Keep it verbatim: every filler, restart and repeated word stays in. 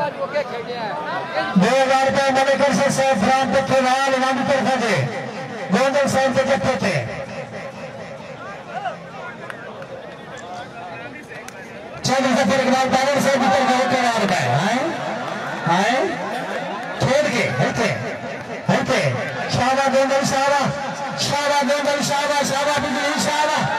दो हजार रुपये मलिकर से सैफरान पे खेवाल वन तरफा दे गोंदल साहब के जत्थे थे चौबीस जफर इकबाल बाबर से भी तरफा होकर आ रहा है आए आए छोड़ के हटे हटे शाबा गोंदल शाबा शाबा गोंदल शाबा शाबा बिजली शाबा